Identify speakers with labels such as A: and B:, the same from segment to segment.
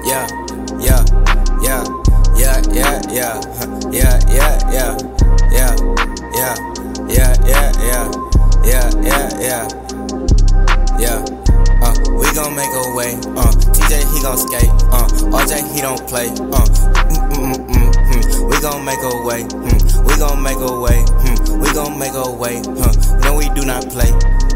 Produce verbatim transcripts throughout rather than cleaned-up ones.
A: yeah, yeah, yeah, yeah, yeah, yeah, yeah, yeah, yeah, yeah, yeah, yeah, yeah, yeah, yeah, yeah, yeah, yeah. Uh, we gon' make a way. Uh, T J he gon' skate. Uh, R J he don't play. Uh, mm, mm, mm, mm, mm. We gon' make a way. Mm, we gon' make a way. Mm, we gon' make a way. Huh? No, we do not play.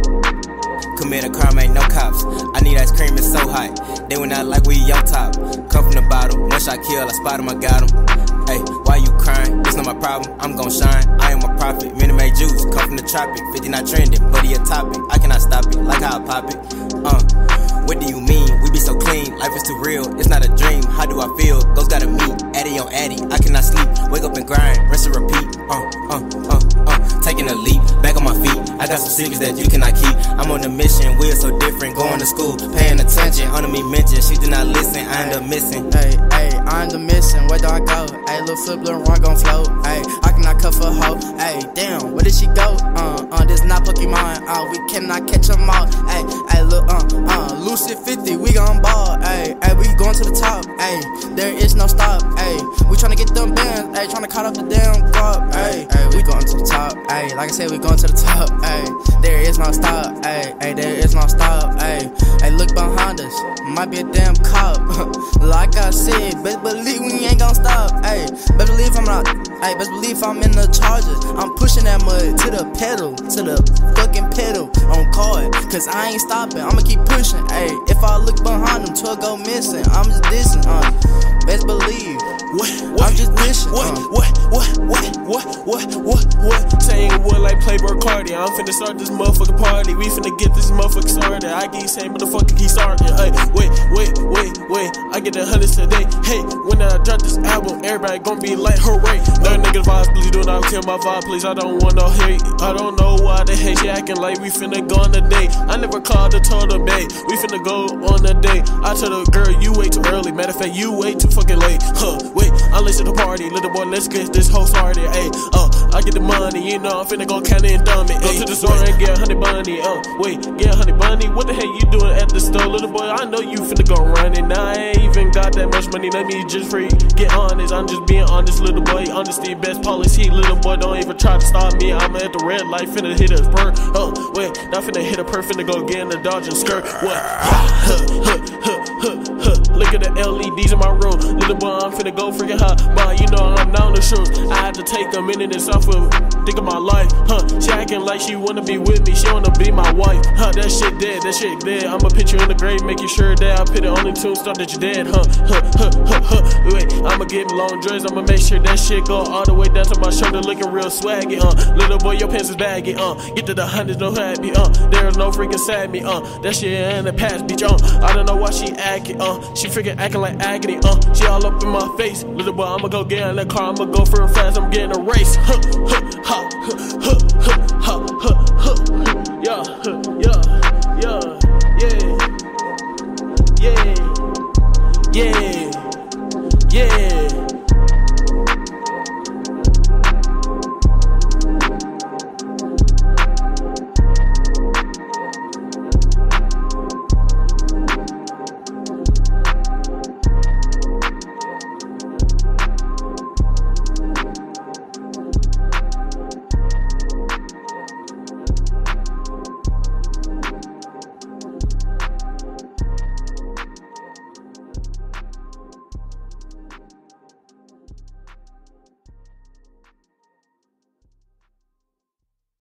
A: Commit a crime, ain't no cops. I need ice cream, it's so hot. They went out like we on top. Come from the bottom, one shot kill, I spot him, I got him. Hey, why you crying? It's not my problem, I'm gon' shine. I am a prophet, many made juice, come from the tropic. fifty not trending, but he a topic. I cannot stop it, like how I pop it. Uh, what do you mean? We be so clean, life is too real, it's not a dream. How do I feel? Those gotta meet, Addy on Addy. I cannot sleep, wake up and grind, rinse and repeat. Uh, uh, uh, uh, taking a leap, back on my feet. I got some secrets that you cannot keep. I'm on a mission, we're so different. Going to school, paying attention. Under me mention, she did not listen. I end up missing.
B: Hey, hey, I end up missing. Where do I go? Hey, little flip, little run gon' float. Hey, I cannot cut for a hoe. Hey, damn, where did she go? Uh, uh, this not Pokemon. Uh, we cannot catch them all. Hey, hey, look, uh, uh, Lucid fifty, we gon' ball. Hey, hey, we going to the top. Hey, there is no stop. Hey, we tryna get them bands. Hey, tryna cut up the damn crop. Hey, hey, we going to the top. Hey, like I said, we going to the top. Hey, there is no stop. Hey, hey, there is no stop. Hey, hey, look behind us. Might be a damn cop. Like I said, best believe we ain't gon' stop. Hey, best believe I'm not. Hey, best believe I'm in the Chargers. I'm pushing that mud to the pedal, to the fucking pedal on card. Cause I ain't stopping. I'ma keep pushing. Hey, if I look behind them, twelve go missing. I'm just dissing. Uh, best believe.
C: What, what,
B: I'm just dishing.
C: What,
B: uh.
C: what, what, what, what, what, what, what? Saying what like Playboy Cardi. I'm finna start this motherfucking party. We finna get this motherfucker started. I keep saying motherfucker keep starting. Hey, wait, wait, wait, wait. I get the hundreds today. Hey, when I drop this album, everybody gon' be like, hooray. No niggas vibes, please do not kill my vibe, please. I don't want no hate. I don't know why they hate. She acting like we finna go on a date. I never called her, told her, babe. We finna go on a date. I told her, girl, you way too early. Matter of fact, you way too fucking late. Huh, wait. I'm late to the party, little boy, let's get this whole started. Ayy, uh, I get the money, you know, I'm finna go count it and dumb it. Go to the store and get a honey bunny. Uh, wait, get a honey bunny. What the hell you doing at the store, little boy? I know you finna go running. Now I ain't even got that much money. Let me just free. Get honest, I'm just being honest, little boy. Honesty, best policy, little boy. Don't even try to stop me. I'm at the red light, finna hit a spur. Uh, wait, not finna hit a per, finna go get in the Dodge and skirt. What? Huh, huh, huh, huh, huh, huh. Look at the L E Ds in my room, little boy. I'm finna go freaking hot. But you know I'm down the shoes. I had to take a minute and stop for think of my life, huh? She acting like she wanna be with me, she wanna be my wife, huh? That shit dead, that shit dead. I'ma put you in the grave, make you sure that I put it on the tombstone that you dead, huh? Huh, huh, huh, huh. Wait, I'ma get long dreads, I'ma make sure that shit go all the way down to my shoulder, looking real swaggy, uh. Little boy, your pants is baggy, uh. Get to the hundreds, no happy, uh. There's no freaking sad me, uh. That shit in the past, bitch, uh. I don't know why she acting, uh. She freaking acting like agony, uh. She all up in my face, little boy. I'ma go get in that car, I'ma go for a fast, I'm getting a race. Huh, huh, ha, huh, huh, huh, huh, huh, huh, yeah, huh, yeah, yeah, yeah.